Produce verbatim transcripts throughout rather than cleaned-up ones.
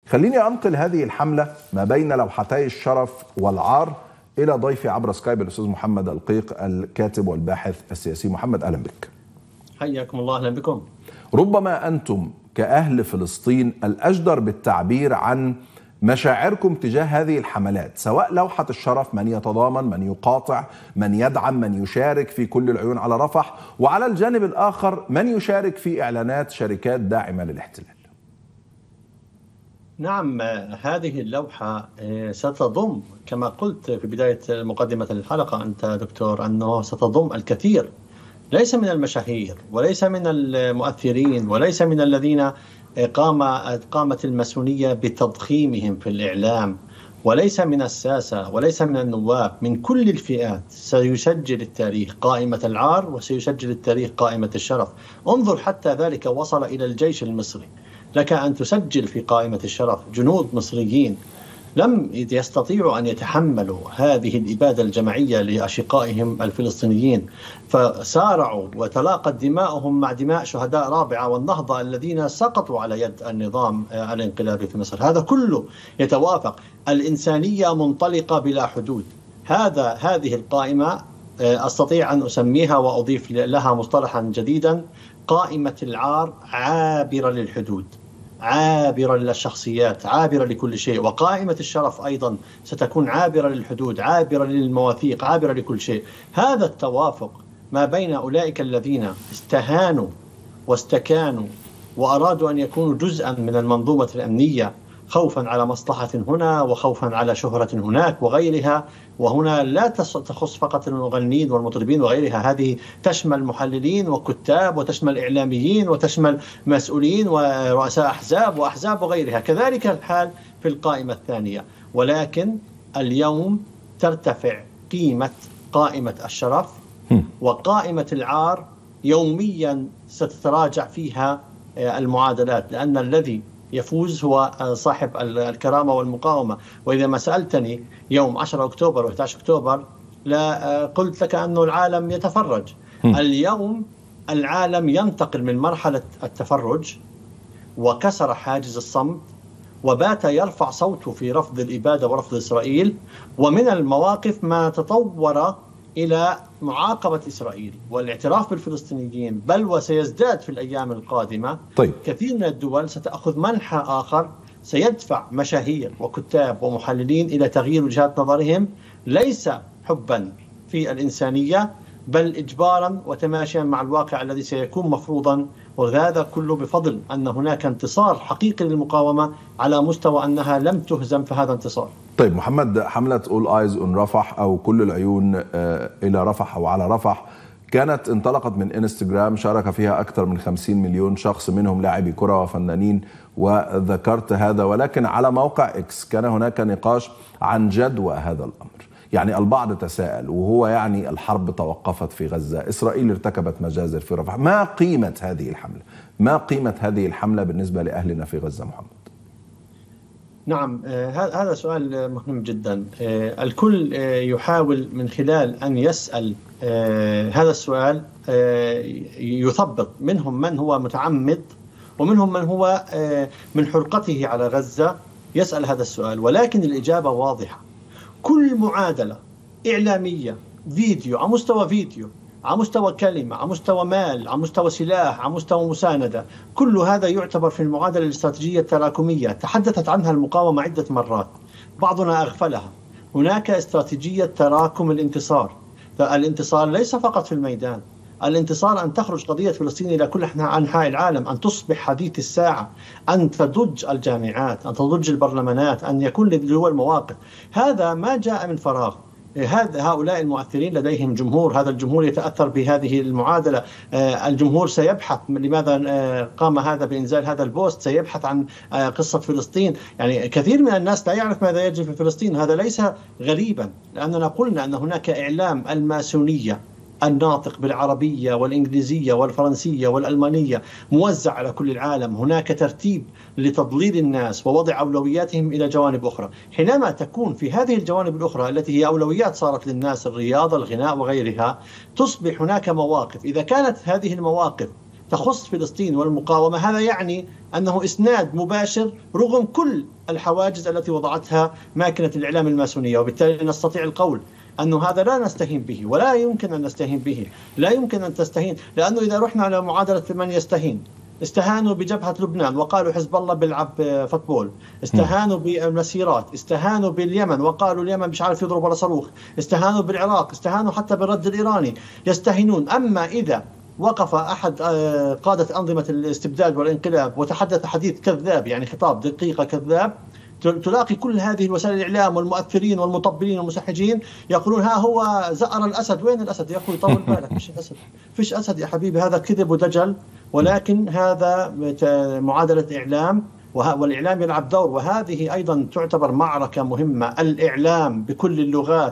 خليني أنقل هذه الحملة ما بين لوحتي الشرف والعار إلى ضيفي عبر سكايب الأستاذ محمد القيق الكاتب والباحث السياسي. محمد أهلا بك. حياكم الله. أهلا بكم. ربما أنتم كأهل فلسطين الأجدر بالتعبير عن مشاعركم تجاه هذه الحملات، سواء لوحة الشرف، من يتضامن، من يقاطع، من يدعم، من يشارك في كل العيون على رفح، وعلى الجانب الآخر من يشارك في إعلانات شركات داعمة للاحتلال. نعم، هذه اللوحة ستضم كما قلت في بداية مقدمة الحلقة أنت دكتور أنه ستضم الكثير، ليس من المشاهير وليس من المؤثرين وليس من الذين قام قامت الماسونية بتضخيمهم في الإعلام، وليس من الساسة وليس من النواب، من كل الفئات. سيسجل التاريخ قائمة العار وسيسجل التاريخ قائمة الشرف. انظر حتى ذلك وصل إلى الجيش المصري. لك أن تسجل في قائمة الشرف جنود مصريين لم يستطيعوا أن يتحملوا هذه الإبادة الجماعية لأشقائهم الفلسطينيين، فسارعوا وتلاقت دماؤهم مع دماء شهداء رابعة والنهضة الذين سقطوا على يد النظام الانقلابي في مصر. هذا كله يتوافق. الإنسانية منطلقة بلا حدود. هذا هذه القائمة أستطيع أن أسميها وأضيف لها مصطلحا جديدا: قائمة العار عابرة للحدود، عابرة للشخصيات، عابرة لكل شيء. وقائمة الشرف أيضا ستكون عابرة للحدود، عابرة للمواثيق، عابرة لكل شيء. هذا التوافق ما بين أولئك الذين استهانوا واستكانوا وأرادوا أن يكونوا جزءا من المنظومة الأمنية خوفا على مصلحة هنا وخوفا على شهرة هناك وغيرها، وهنا لا تخص فقط المغنين والمطربين وغيرها، هذه تشمل محللين وكتاب وتشمل إعلاميين وتشمل مسؤولين ورؤساء أحزاب وأحزاب وغيرها. كذلك الحال في القائمة الثانية. ولكن اليوم ترتفع قيمة قائمة الشرف، وقائمة العار يوميا ستتراجع فيها المعادلات، لأن الذي يفوز هو صاحب الكرامة والمقاومة. وإذا ما سألتني يوم عشرة أكتوبر و إحدى عشر أكتوبر لا قلت لك أنه العالم يتفرج. م. اليوم العالم ينتقل من مرحلة التفرج وكسر حاجز الصمت وبات يرفع صوته في رفض الإبادة ورفض إسرائيل، ومن المواقف ما تطور إلى معاقبة إسرائيل والاعتراف بالفلسطينيين، بل وسيزداد في الأيام القادمة. طيب. كثير من الدول ستأخذ منحى آخر، سيدفع مشاهير وكتاب ومحللين إلى تغيير وجهات نظرهم، ليس حبا في الإنسانية بل إجبارا وتماشيا مع الواقع الذي سيكون مفروضا. وهذا كله بفضل أن هناك انتصار حقيقي للمقاومة على مستوى أنها لم تهزم، فهذا انتصار. طيب محمد، حملة All Eyes on رفح أو كل العيون إلى رفح أو على رفح كانت انطلقت من انستغرام، شارك فيها أكثر من خمسين مليون شخص، منهم لاعبي كرة وفنانين وذكرت هذا. ولكن على موقع إكس كان هناك نقاش عن جدوى هذا الأمر. يعني البعض تساءل، وهو يعني الحرب توقفت في غزة، إسرائيل ارتكبت مجازر في رفح، ما قيمة هذه الحملة؟ ما قيمة هذه الحملة بالنسبة لأهلنا في غزة محمد؟ نعم، هذا سؤال مهم جدا. الكل يحاول من خلال أن يسأل هذا السؤال يثبط، منهم من هو متعمد ومنهم من هو من حرقته على غزة يسأل هذا السؤال. ولكن الإجابة واضحة. كل معادلة إعلامية فيديو على مستوى فيديو، على مستوى كلمة، على مستوى مال، على مستوى سلاح، على مستوى مساندة، كل هذا يعتبر في المعادلة الاستراتيجية التراكمية تحدثت عنها المقاومة عدة مرات، بعضنا أغفلها. هناك استراتيجية تراكم الانتصار. فالانتصار ليس فقط في الميدان، الانتصار أن تخرج قضية فلسطين إلى كل أنحاء العالم، أن تصبح حديث الساعة، أن تضج الجامعات، أن تضج البرلمانات، أن يكون للدول مواقف. هذا ما جاء من فراغ. هذا هؤلاء المؤثرين لديهم جمهور، هذا الجمهور يتأثر بهذه المعادلة. الجمهور سيبحث لماذا قام هذا بإنزال هذا البوست، سيبحث عن قصة فلسطين. يعني كثير من الناس لا يعرف ماذا يجري في فلسطين. هذا ليس غريبا، لأننا قلنا أن هناك إعلام الماسونية الناطق بالعربية والإنجليزية والفرنسية والألمانية موزع على كل العالم. هناك ترتيب لتضليل الناس ووضع أولوياتهم إلى جوانب أخرى. حينما تكون في هذه الجوانب الأخرى التي هي أولويات صارت للناس، الرياضة، الغناء وغيرها، تصبح هناك مواقف. إذا كانت هذه المواقف تخص فلسطين والمقاومة، هذا يعني أنه إسناد مباشر رغم كل الحواجز التي وضعتها ماكينة الإعلام الماسونية. وبالتالي نستطيع القول أنه هذا لا نستهين به ولا يمكن أن نستهين به، لا يمكن أن تستهين، لأنه إذا رحنا على معادلة من يستهين، استهانوا بجبهة لبنان وقالوا حزب الله بيلعب فوتبول، استهانوا بالمسيرات، استهانوا باليمن وقالوا اليمن مش عارف يضرب ولا صاروخ، استهانوا بالعراق، استهانوا حتى بالرد الإيراني، يستهينون. أما إذا وقف أحد قادة أنظمة الاستبداد والانقلاب وتحدث حديث كذاب، يعني خطاب دقيقة كذاب، تلاقي كل هذه الوسائل الإعلام والمؤثرين والمطبلين والمسحجين يقولون ها هو زأر الأسد. وين الأسد يا أخوي؟ طول بالك، مش أسد، فيش أسد يا حبيبي، هذا كذب ودجل. ولكن هذا معادلة إعلام، والإعلام يلعب دور، وهذه أيضا تعتبر معركة مهمة. الإعلام بكل اللغات،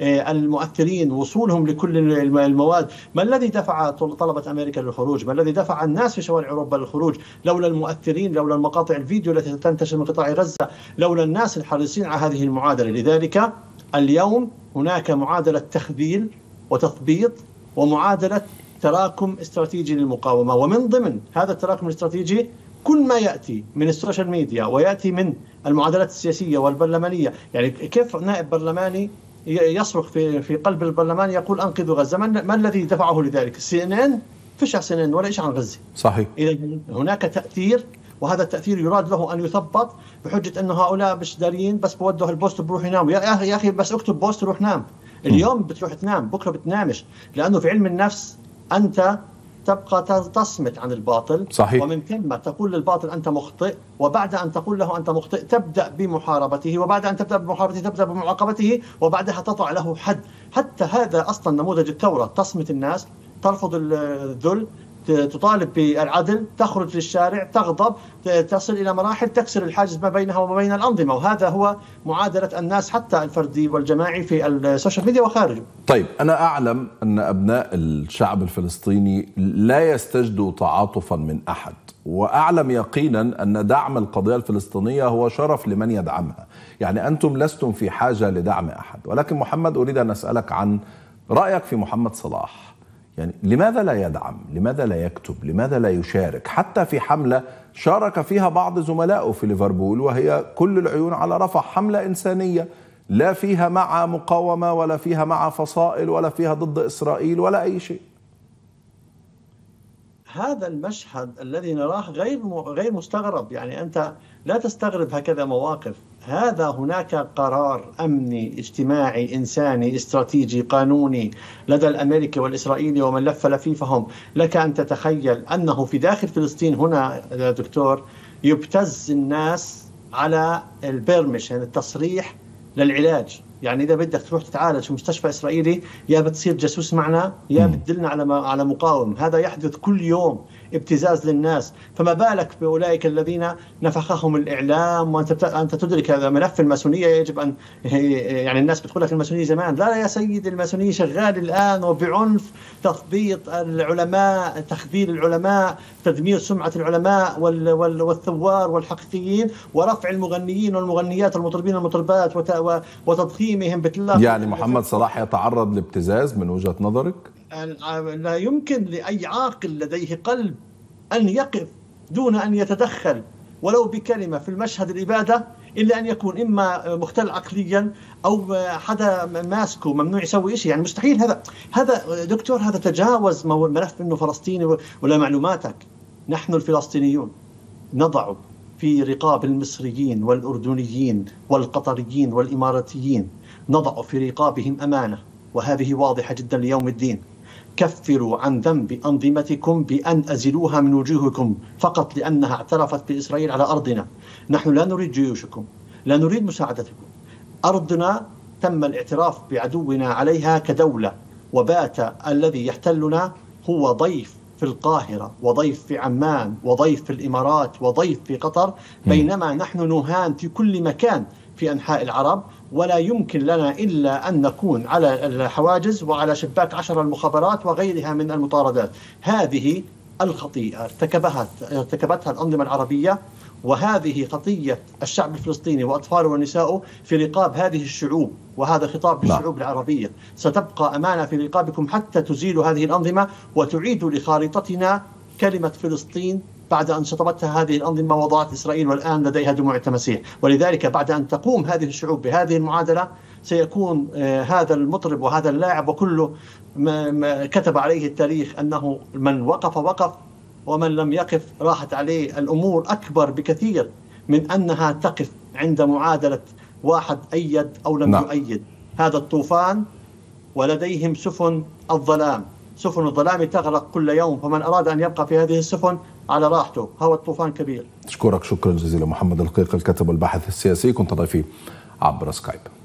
المؤثرين وصولهم لكل المواد. ما الذي دفع طلبة أمريكا للخروج؟ ما الذي دفع الناس في شوارع أوروبا للخروج؟ لولا المؤثرين، لولا المقاطع الفيديو التي تنتشر من قطاع غزة، لولا الناس الحريصين على هذه المعادلة. لذلك اليوم هناك معادلة تخذيل وتثبيط ومعادلة تراكم استراتيجي للمقاومة. ومن ضمن هذا التراكم الاستراتيجي كل ما يأتي من السوشيال ميديا ويأتي من المعادلات السياسية والبرلمانية. يعني كيف نائب برلماني يصرخ في في قلب البرلمان يقول أنقذوا غزة؟ ما الذي دفعه لذلك؟ سي إن إن؟ فيش سي إن إن ولا شيء عن غزة. صحيح. إذا هناك تأثير، وهذا التأثير يراد له أن يثبط بحجة أنه هؤلاء مش دارين، بس بودوا البوست بروح ينام. يا أخي يا أخي بس اكتب بوست روح نام. اليوم بتروح تنام، بكرة بتنامش، لأنه في علم النفس أنت تبقى تصمت عن الباطل. صحيح. ومن ثم تقول للباطل أنت مخطئ، وبعد أن تقول له أنت مخطئ تبدأ بمحاربته، وبعد أن تبدأ بمحاربته تبدأ بمعاقبته، وبعدها تضع له حد. حتى هذا أصلا نموذج الثورة، تصمت الناس، ترفض الذل، تطالب بالعدل، تخرج للشارع، تغضب، تصل إلى مراحل تكسر الحاجز ما بينها وما بين الأنظمة. وهذا هو معادلة الناس حتى الفردي والجماعي في السوشيال ميديا وخارجه. طيب، أنا أعلم أن أبناء الشعب الفلسطيني لا يستجدوا تعاطفا من أحد، وأعلم يقينا أن دعم القضية الفلسطينية هو شرف لمن يدعمها. يعني أنتم لستم في حاجة لدعم أحد. ولكن محمد، أريد أن أسألك عن رأيك في محمد صلاح. يعني لماذا لا يدعم؟ لماذا لا يكتب؟ لماذا لا يشارك؟ حتى في حملة شارك فيها بعض زملائه في ليفربول، وهي كل العيون على رفح، حملة إنسانية لا فيها مع مقاومة ولا فيها مع فصائل ولا فيها ضد إسرائيل ولا أي شيء. هذا المشهد الذي نراه غير غير مستغرب. يعني أنت لا تستغرب هكذا مواقف. هذا هناك قرار أمني اجتماعي إنساني استراتيجي قانوني لدى الأمريكي والإسرائيلي ومن لف لفيفهم. لك أن تتخيل أنه في داخل فلسطين هنا دكتور يبتز الناس على البرمش، يعني التصريح للعلاج. يعني إذا بدك تروح تتعالج في مستشفى إسرائيلي، يا بتصير جاسوس معنا يا بتدلنا على على مقاوم. هذا يحدث كل يوم، ابتزاز للناس. فما بالك بأولئك الذين نفخهم الإعلام. وأنت أنت تدرك هذا ملف الماسونية يجب أن، يعني الناس بتقول لك الماسونية زمان، لا يا سيدي، الماسونية شغال الآن وبعنف، تثبيط العلماء، تخذيل العلماء، تدمير سمعة العلماء والثوار والحقيقيين، ورفع المغنيين والمغنيات والمطربين والمطربات وتضخيمهم بتلاقي. يعني محمد صلاح يتعرض لابتزاز من وجهة نظرك؟ لا يمكن لأي عاقل لديه قلب أن يقف دون أن يتدخل ولو بكلمة في المشهد الإبادة، إلا أن يكون إما مختل عقليا أو حدا ماسكه ممنوع يسوي شيء. يعني مستحيل. هذا هذا دكتور، هذا تجاوز ملف إنه فلسطيني ولا معلوماتك. نحن الفلسطينيون نضع في رقاب المصريين والأردنيين والقطريين والإماراتيين، نضع في رقابهم أمانة، وهذه واضحة جدا ليوم الدين. كفروا عن ذنب أنظمتكم بأن أزلوها من وجوهكم فقط لأنها اعترفت بإسرائيل على أرضنا. نحن لا نريد جيوشكم، لا نريد مساعدتكم. أرضنا تم الاعتراف بعدونا عليها كدولة، وبات الذي يحتلنا هو ضيف في القاهرة وضيف في عمان وضيف في الإمارات وضيف في قطر، بينما نحن نهان في كل مكان في أنحاء العرب. ولا يمكن لنا إلا أن نكون على الحواجز وعلى شباك عشر المخابرات وغيرها من المطاردات. هذه الخطيئة ارتكبها ارتكبتها الأنظمة العربية، وهذه خطية الشعب الفلسطيني وأطفاله ونساؤه في رقاب هذه الشعوب. وهذا خطاب للشعوب العربية، ستبقى أمانة في رقابكم حتى تزيلوا هذه الأنظمة وتعيدوا لخارطتنا كلمة فلسطين بعد أن شطبتها هذه الأنظمة ووضعت إسرائيل، والآن لديها دموع التماسيح. ولذلك بعد أن تقوم هذه الشعوب بهذه المعادلة سيكون هذا المطرب وهذا اللاعب وكل ما كتب عليه التاريخ أنه من وقف وقف، ومن لم يقف راحت عليه. الأمور أكبر بكثير من أنها تقف عند معادلة واحد أيد أو لم نعم. يؤيد. هذا الطوفان ولديهم سفن الظلام، سفن الظلام تغرق كل يوم، فمن أراد أن يبقى في هذه السفن على راحته. هو الطوفان كبير. أشكرك شكرا جزيلا محمد القيق، الكاتب والباحث السياسي، كنت ضيفي عبر سكايب.